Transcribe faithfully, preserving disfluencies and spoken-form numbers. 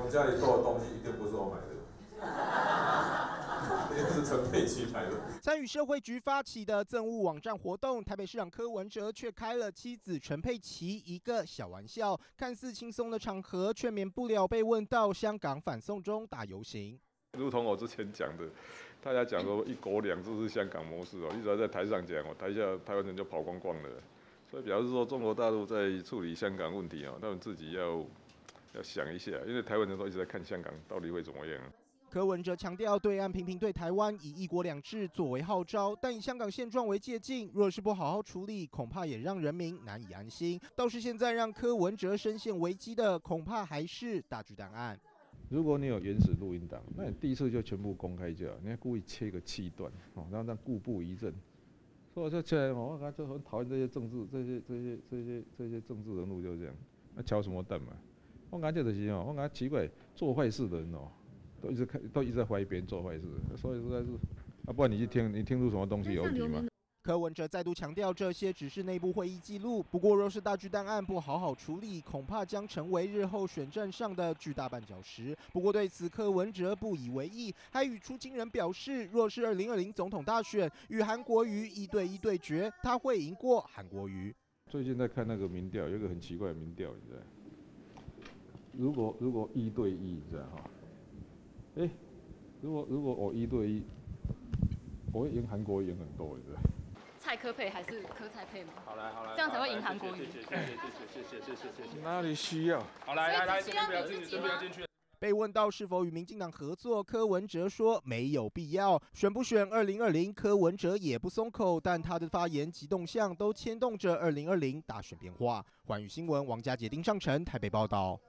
们家里做的东西一定不是我买的。是陈佩琪买的。 参与社会局发起的赠物网站活动，台北市长柯文哲却开了妻子陈佩琪一个小玩笑。看似轻松的场合，却免不了被问到香港反送中大游行。 如同我之前讲的，大家讲说一国两制是香港模式哦，一直在台上讲哦，台下台湾人就跑光光了。所以表示说，中国大陆在处理香港问题哦，他们自己要要想一下，因为台湾人都一直在看香港到底会怎么样。 柯文哲强调，对岸频频对台湾以一国两制作为号召，但以香港现状为借鉴，若是不好好处理，恐怕也让人民难以安心。倒是现在让柯文哲深陷危机的，恐怕还是大巨蛋案。 如果你有原始录音档，那你第一次就全部公开就好，你还故意切个气段，哦，然后让故布疑阵。所以我就起来，我看就很讨厌这些政治、这些、这些、这些、这些政治人物就这样，那敲什么蛋嘛？我感觉就是哦，我感觉奇怪，做坏事的人哦。都一直看，都一直在怀疑别人做坏事，所以实在是，啊，不然你去听，你听出什么东西有疑吗？ 柯文哲再度强调，这些只是内部会议记录。不过，若是大巨蛋案不好好处理，恐怕将成为日后选战上的巨大绊脚石。不过，对此柯文哲不以为意，还语出惊人，表示若是二零二零总统大选与韩国瑜一对一对决，他会赢过韩国瑜。 最近在看那个民调，有一个很奇怪的民调，你知道？如果如果一对一，你知道哈？哎、欸，如果如果我一对一，我会赢韩国赢很多，对不对？ 蔡柯配还是柯蔡配吗？ 好来好来， 这样才会赢韩国瑜。 谢谢谢谢谢谢谢谢谢谢谢。 哪里需要？ 好来来来，这边不要进去，这边不要进去。 被问到是否与民进党合作，柯文哲说没有必要。选不选二零二零，柯文哲也不松口，但他的发言及动向都牵动着二零二零大选变化。寰宇新闻王家杰、丁尚成台北报道。